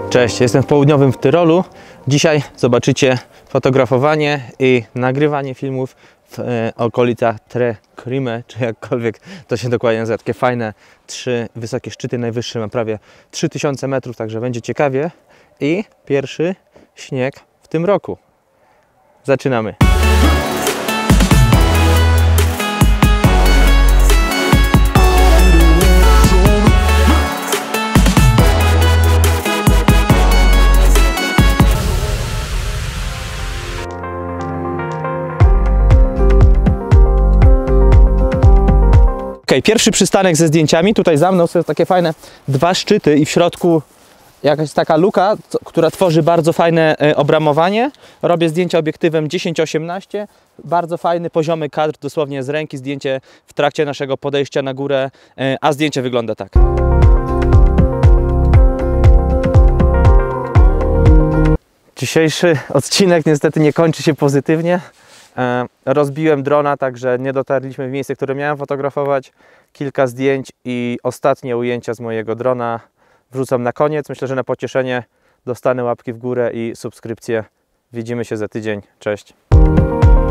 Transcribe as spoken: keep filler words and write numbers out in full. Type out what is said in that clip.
Cześć, jestem w południowym w Tyrolu. Dzisiaj zobaczycie fotografowanie i nagrywanie filmów w e, okolicach Tre Crime, czy jakkolwiek to się dokładnie nazywa. Takie fajne trzy wysokie szczyty, najwyższy ma prawie trzy tysiące metrów, także będzie ciekawie. I pierwszy śnieg w tym roku. Zaczynamy. Ok, pierwszy przystanek ze zdjęciami. Tutaj za mną są takie fajne dwa szczyty i w środku jakaś taka luka, która tworzy bardzo fajne obramowanie. Robię zdjęcia obiektywem dziesięć osiemnaście. Bardzo fajny, poziomy kadr, dosłownie z ręki. Zdjęcie w trakcie naszego podejścia na górę, a zdjęcie wygląda tak. Dzisiejszy odcinek niestety nie kończy się pozytywnie. Rozbiłem drona, także nie dotarliśmy w miejsce, które miałem fotografować. Kilka zdjęć i ostatnie ujęcia z mojego drona wrzucam na koniec. Myślę, że na pocieszenie dostanę łapki w górę i subskrypcję. Widzimy się za tydzień. Cześć!